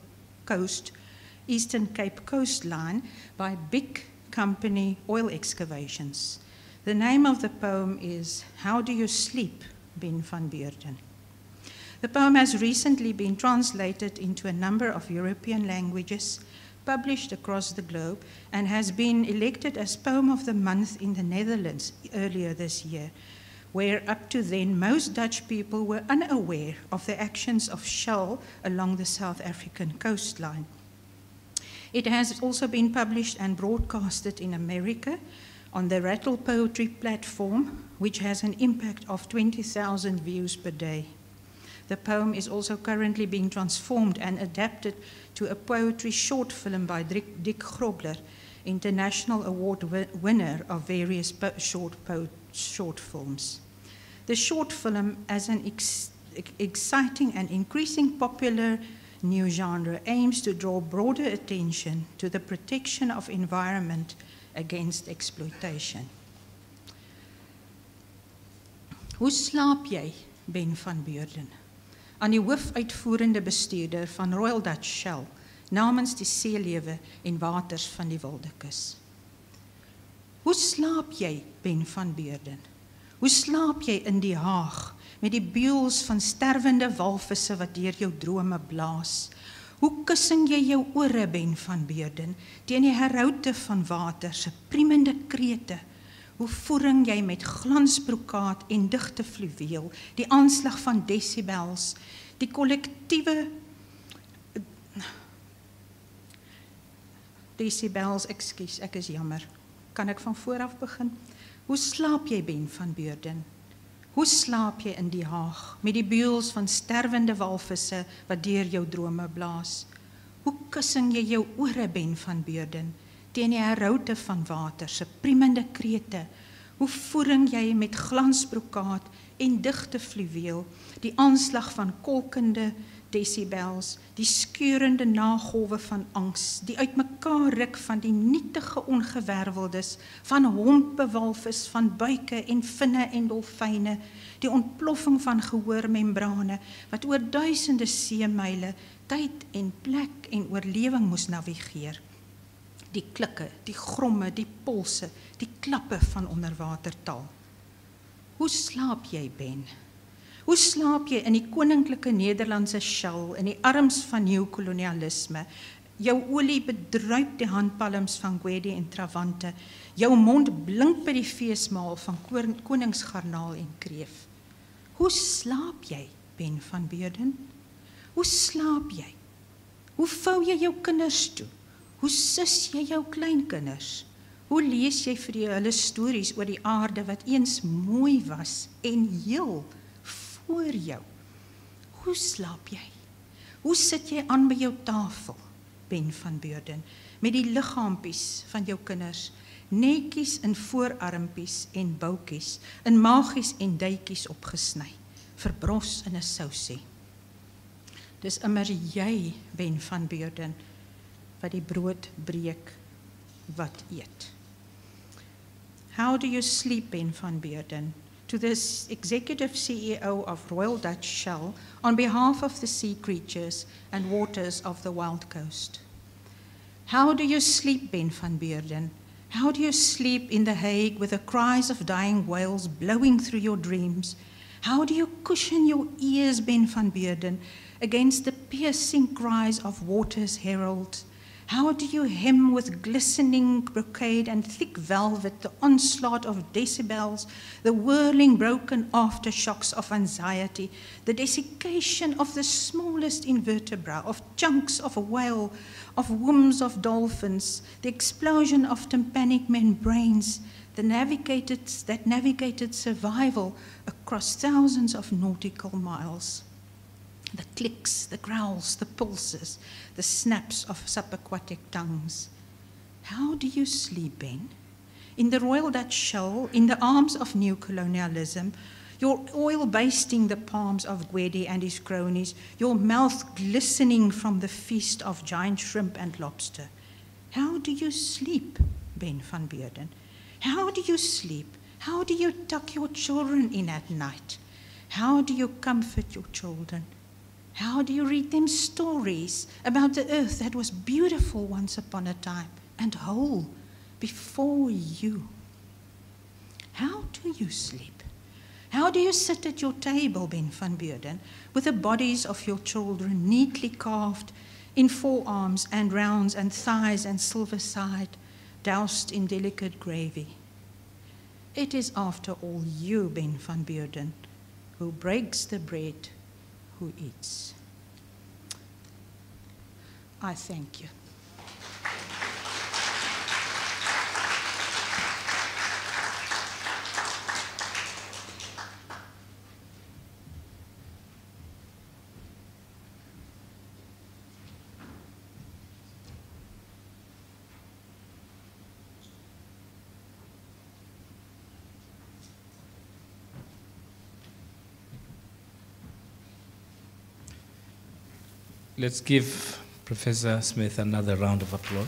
Cape coastline by big company oil excavations. The name of the poem is How Do You Sleep, Ben van Beurden. The poem has recently been translated into a number of European languages, published across the globe, and has been elected as Poem of the Month in the Netherlands earlier this year, where up to then most Dutch people were unaware of the actions of Shell along the South African coastline. It has also been published and broadcasted in America on the Rattle Poetry platform, which has an impact of 20,000 views per day. The poem is also currently being transformed and adapted to a poetry short film by Dick Grobler, International Award winner of various short films. The short film, as an exciting and increasing popular new genre, aims to draw broader attention to the protection of environment against exploitation. Hoe slaap jy, Ben van Beurden? Aan die hoofuitvoerende bestuurder van Royal Dutch Shell, namens die seelewe en waters van die wilde kus. Hoe slaap jy, Ben van Beurden? Hoe slaap jy in die haag met die buels van sterwende walvisse wat deur jou drome blaas? Hoe kussing jy jou ore, Ben van Beurden, teen die heraute van water se priemende krete? Hoe voering jy met glansbrokaat en digte fluweel die aanslag van decibels, die kollektiewe decibels, ekskuus, ek is jammer. Kan ek van vooraf begin? Hoe slaap jy, Ben van Beurden? Hoe slaap jy in die haag met die buels van sterwende walvisse wat deur jou drome blaas? Hoe kussing jy jou ore, Ben van Beurden, teen die heraute van water se priemende krete? Hoe voering jy met glansbrokaat en digte fluweel die aanslag van kolkende decibels, die skeurende nagolwe van angs, die uitmekaar ruk van die nietige ongewerveldes, van hompe walvis, van buike en vinne en dolfyne, die ontploffing van gehoormembrane, wat oor duisende seemyle, tyd en plek en oorlewing moes navigeer. Die klikke, die gromme, die polse, die klappe van onderwatertaal. Hoe slaap jy, Ben? Hoe slaap jy in die koninklike Nederlandse sjal, in die arms van neokolonialisme, jou olie bedruip die handpalms van Gwede en Travante, jou mond blink by die feesmaal van koningsgarnaal en kreef? Hoe slaap jy, Ben van Beurden? Hoe slaap jy? Hoe vou jy jou kinders toe? Hoe sus jy jou kleinkinders? Hoe lees jy vir hulle stories oor die aarde wat eens mooi was en heel voor jou? Hoe slaap jy? Hoe sit jy aan by jou tafel, Ben van Beurden, met die liggaampies van jou kinders, netjies in voorarmpies en boukies, in maagies en duitjies opgesny, verbros in 'n sousie? Dis immer jy, Ben van Beurden, wat die brood breek, wat eet. How do you sleep, Ben van Beurden? To the Executive CEO of Royal Dutch Shell, on behalf of the sea creatures and waters of the Wild Coast. How do you sleep, Ben van Beurden? How do you sleep in The Hague with the cries of dying whales blowing through your dreams? How do you cushion your ears, Ben van Beurden, against the piercing cries of water's heralds? How do you hem with glistening brocade and thick velvet the onslaught of decibels, the whirling broken aftershocks of anxiety, the desiccation of the smallest invertebra, of chunks of a whale, of wombs of dolphins, the explosion of tympanic membranes, that navigated survival across thousands of nautical miles? The clicks, the growls, the pulses, the snaps of subaquatic tongues. How do you sleep, Ben? In the Royal Dutch Shell, in the arms of neocolonialism, your oil basting the palms of Gwede and his cronies, your mouth glistening from the feast of giant shrimp and lobster. How do you sleep, Ben van Beurden? How do you sleep? How do you tuck your children in at night? How do you comfort your children? How do you read them stories about the earth that was beautiful once upon a time and whole before you? How do you sleep? How do you sit at your table, Ben van Beurden, with the bodies of your children neatly carved in forearms and rounds and thighs and silver side, doused in delicate gravy? It is after all you, Ben van Beurden, who breaks the bread, who eats. I thank you. Let's give Professor Smith another round of applause.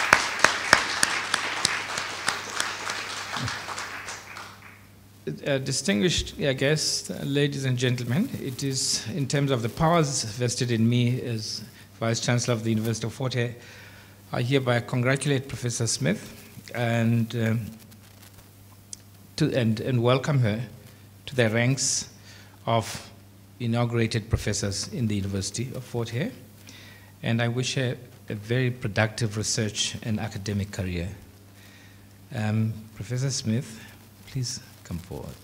Distinguished guests, ladies and gentlemen, it is in terms of the powers vested in me as Vice-Chancellor of the University of Fort Hare, I hereby congratulate Professor Smith and welcome her to the ranks of inaugurated professors in the University of Fort Hare. And I wish her a very productive research and academic career. Professor Smith, please come forward.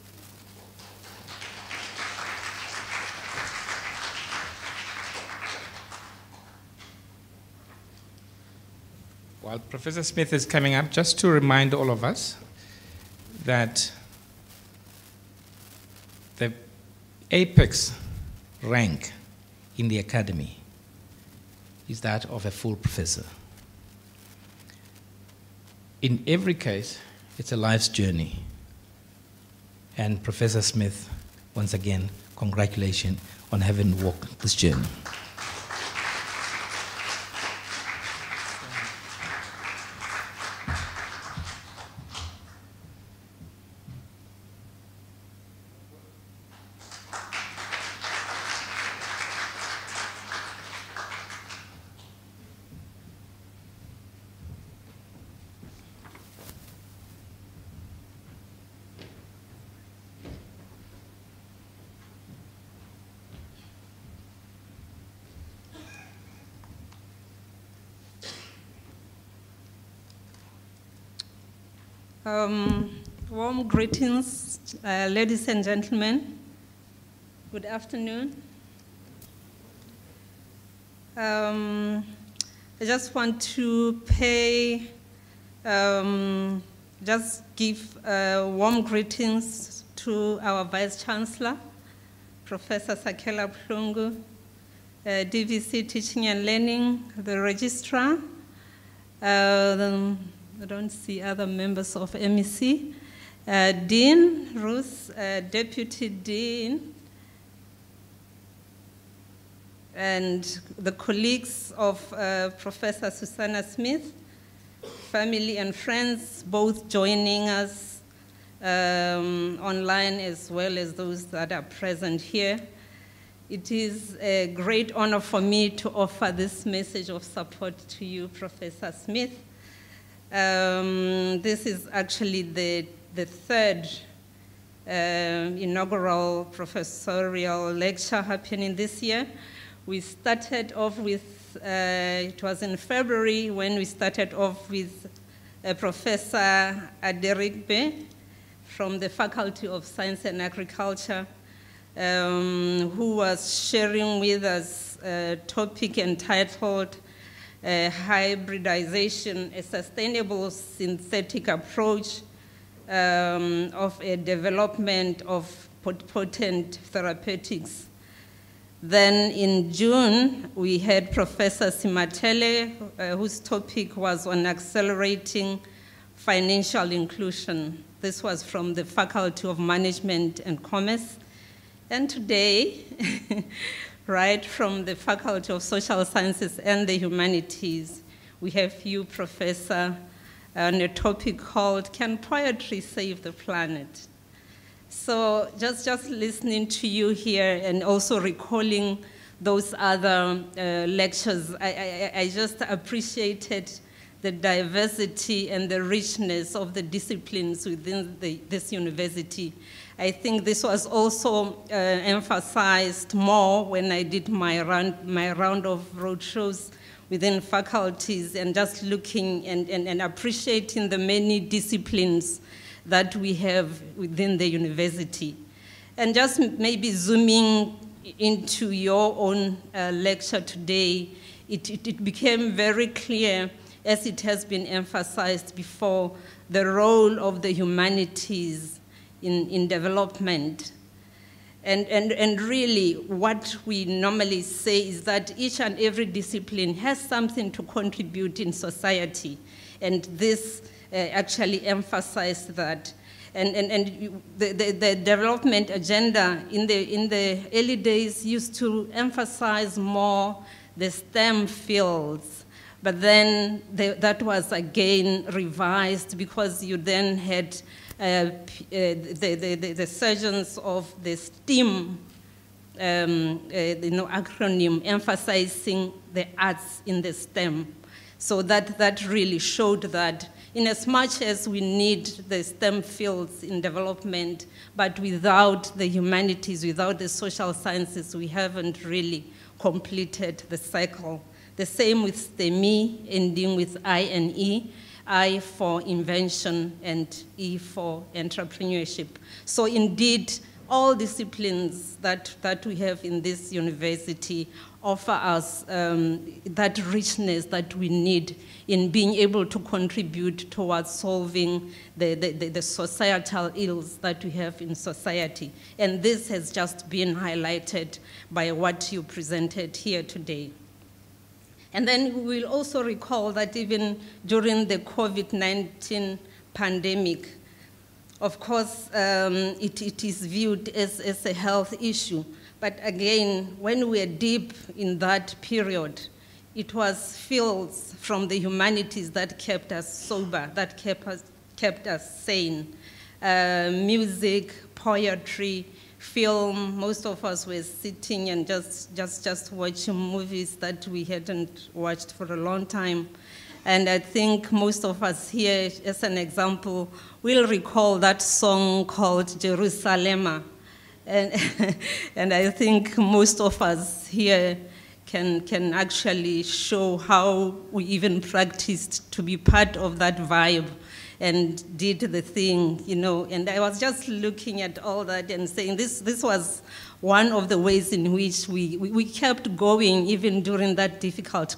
While Professor Smith is coming up, just to remind all of us that the apex rank in the academy is that of a full professor. In every case, it's a life's journey. And Professor Smith, once again, congratulations on having walked this journey. Warm greetings, ladies and gentlemen. Good afternoon. I just want to just give warm greetings to our Vice-Chancellor, Professor Sakela Plungu, DVC Teaching and Learning, the Registrar, I don't see other members of MEC. Dean Ruth, Deputy Dean, and the colleagues of Professor Susanna Smith, family and friends, both joining us online as well as those that are present here. It is a great honor for me to offer this message of support to you, Professor Smith. This is actually the third inaugural professorial lecture happening this year. We started off with, it was in February when we started off with Professor Aderikbe from the Faculty of Science and Agriculture, who was sharing with us a topic entitled hybridization, a sustainable synthetic approach of a development of potent therapeutics. Then in June, we had Professor Simatele, whose topic was on accelerating financial inclusion. This was from the Faculty of Management and Commerce. And today, right from the Faculty of Social Sciences and the Humanities, we have you, Professor, on a topic called, Can Poetry Save the Planet? So just listening to you here and also recalling those other lectures, I just appreciated the diversity and the richness of the disciplines within this university. I think this was also emphasized more when I did my round of roadshows within faculties and just looking and appreciating the many disciplines that we have within the university. And just maybe zooming into your own lecture today, it became very clear, as it has been emphasized before, the role of the humanities in development. And really what we normally say is that each and every discipline has something to contribute in society. And this actually emphasized that. And the development agenda in the early days used to emphasize more the STEM fields. But then that was again revised because you then had the surgeons of the STEAM acronym emphasizing the arts in the STEM. So that really showed that in as much as we need the STEM fields in development, but without the humanities, without the social sciences, we haven't really completed the cycle. The same with STEMI, ending with I and E, I for invention and E for entrepreneurship. So indeed, all disciplines that we have in this university offer us that richness that we need in being able to contribute towards solving the societal ills that we have in society. And this has just been highlighted by what you presented here today. And then we will also recall that even during the COVID-19 pandemic, of course, it is viewed as a health issue. But again, when we are deep in that period, it was fields from the humanities that kept us sober, that kept us sane. Music, poetry, film, most of us were sitting and just watching movies that we hadn't watched for a long time. And I think most of us here, as an example, will recall that song called Jerusalema. And I think most of us here can actually show how we even practiced to be part of that vibe and did the thing, you know. And I was just looking at all that and saying this was one of the ways in which we kept going even during that difficult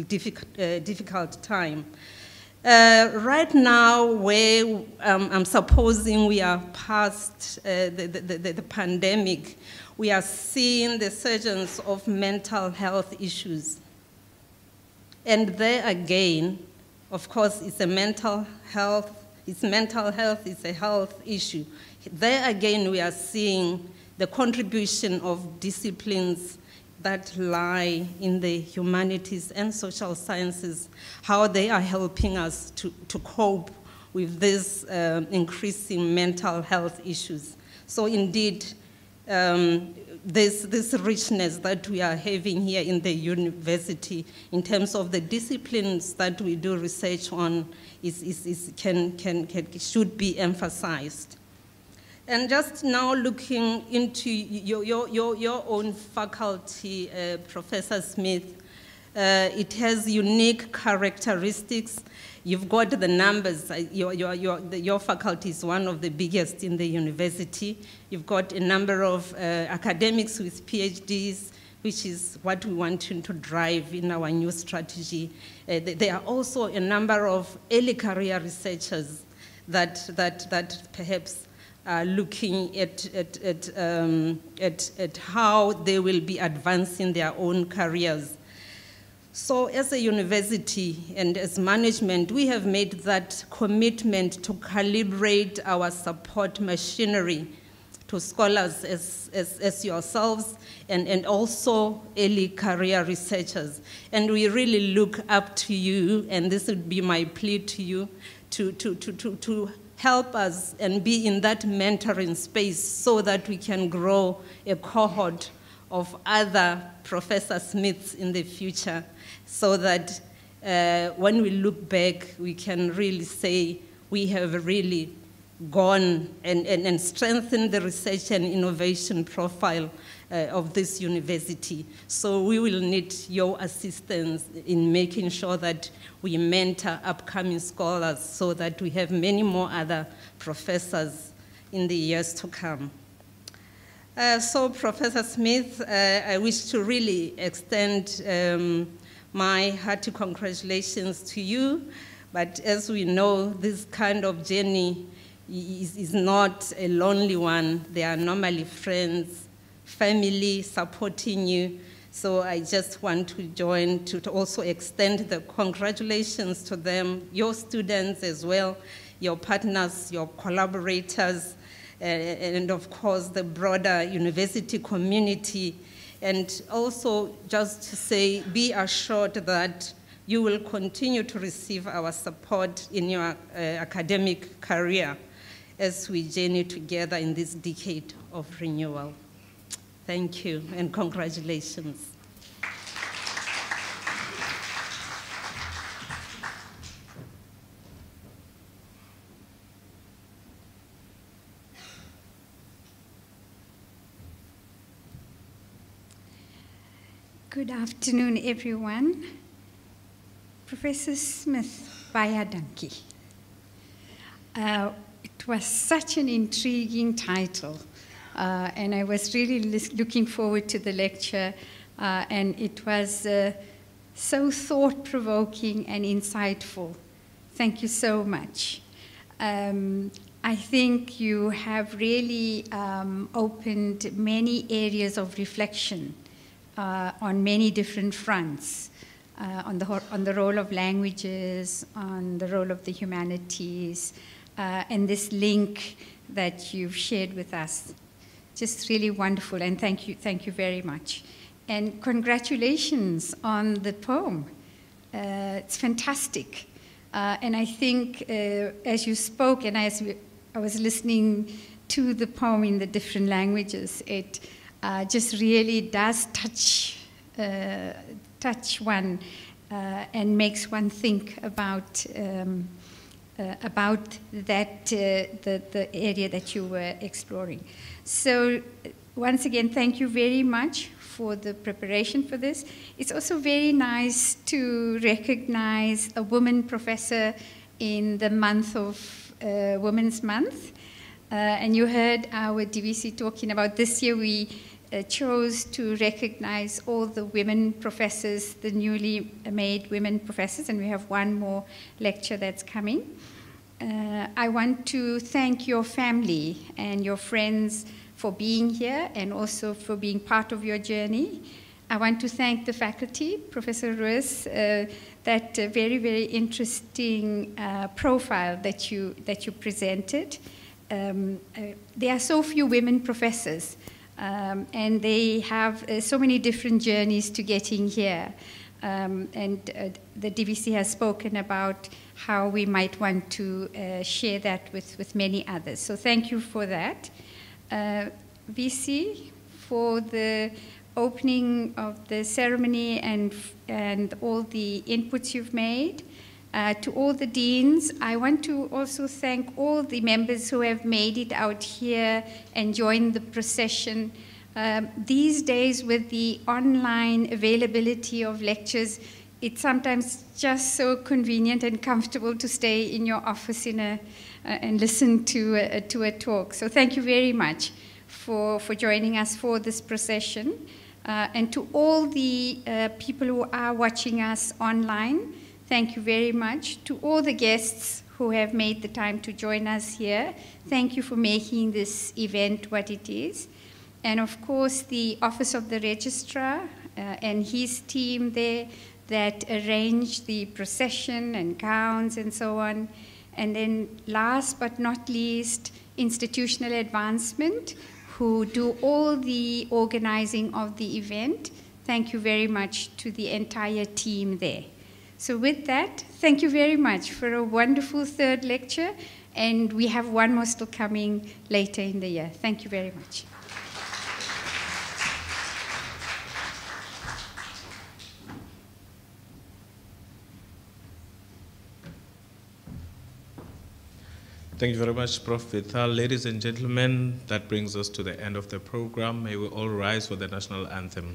time. Right now, where I'm supposing we are past the pandemic, we are seeing the surgence of mental health issues. And there again, of course, it's a mental health, it's a health issue. There again, we are seeing the contribution of disciplines that lie in the humanities and social sciences, how they are helping us to cope with these increasing mental health issues. So indeed, this richness that we are having here in the university in terms of the disciplines that we do research on should be emphasized. And just now looking into your own faculty, Professor Smith, it has unique characteristics. You've got the numbers. Your faculty is one of the biggest in the university. You've got a number of academics with PhDs, which is what we want to drive in our new strategy. There are also a number of early career researchers that perhaps are looking at how they will be advancing their own careers. So as a university and as management, we have made that commitment to calibrate our support machinery to scholars as yourselves and also early career researchers. And we really look up to you, and this would be my plea to you, to help us and be in that mentoring space so that we can grow a cohort of other Professor Smiths in the future, so that when we look back, we can really say we have really gone and strengthened the research and innovation profile of this university. So we will need your assistance in making sure that we mentor upcoming scholars so that we have many more other professors in the years to come. So Professor Smith, I wish to really extend my hearty congratulations to you. But as we know, this kind of journey is not a lonely one. There are normally friends, family supporting you. So I just want to join to also extend the congratulations to them, your students as well, your partners, your collaborators, and of course the broader university community. And also just to say, be assured that you will continue to receive our support in your academic career as we journey together in this decade of renewal. Thank you and congratulations. Good afternoon, everyone. Professor Smith, baie dankie. It was such an intriguing title, and I was really looking forward to the lecture, and it was so thought-provoking and insightful. Thank you so much. I think you have really opened many areas of reflection on many different fronts, on the role of languages, on the role of the humanities, and this link that you've shared with us. Just really wonderful, and thank you very much. And congratulations on the poem. It's fantastic. And I think as you spoke and as I was listening to the poem in the different languages, it just really does touch one and makes one think about that the area that you were exploring. So once again, thank you very much for the preparation for this. It's also very nice to recognize a woman professor in the month of Women's Month. And you heard our DVC talking about this year we chose to recognize all the women professors, the newly made women professors, and we have one more lecture that's coming. I want to thank your family and your friends for being here and also for being part of your journey. I want to thank the faculty, Professor Ruiz, that very, very interesting profile that you presented. There are so few women professors, and they have so many different journeys to getting here. And the DVC has spoken about how we might want to share that with many others. So thank you for that. VC, for the opening of the ceremony and all the inputs you've made. To all the deans, I want to also thank all the members who have made it out here and joined the procession. These days, with the online availability of lectures, it's sometimes just so convenient and comfortable to stay in your office and listen to a talk. So thank you very much for joining us for this procession. And to all the people who are watching us online, thank you very much. To all the guests who have made the time to join us here, thank you for making this event what it is. And of course, the Office of the Registrar and his team there that arranged the procession and gowns and so on. And then last but not least, Institutional Advancement, who do all the organizing of the event. Thank you very much to the entire team there. So with that, thank you very much for a wonderful third lecture, and we have one more still coming later in the year. Thank you very much. Thank you very much, Prof. Vital. Ladies and gentlemen, that brings us to the end of the program. May we all rise for the national anthem.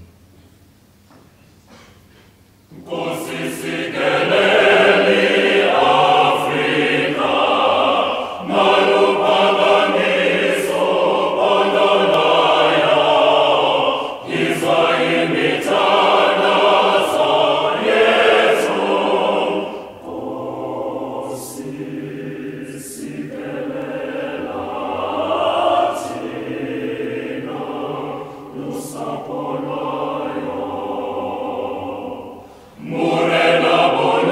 Morena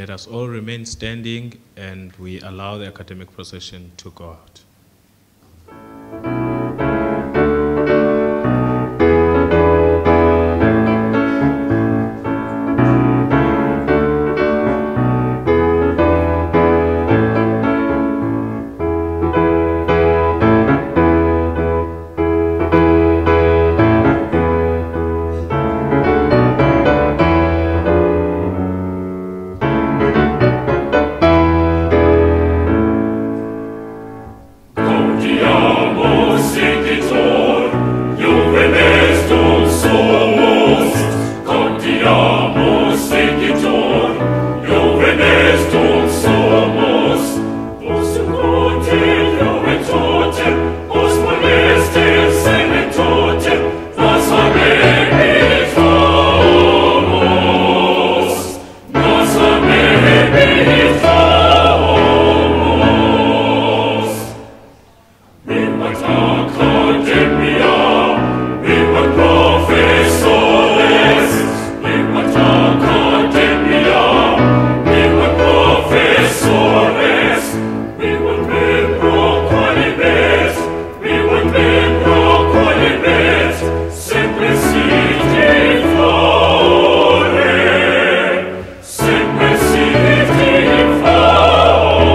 let us all remain standing and we allow the academic procession to go out.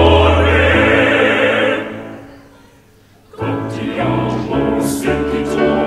Contiamo, sentitori.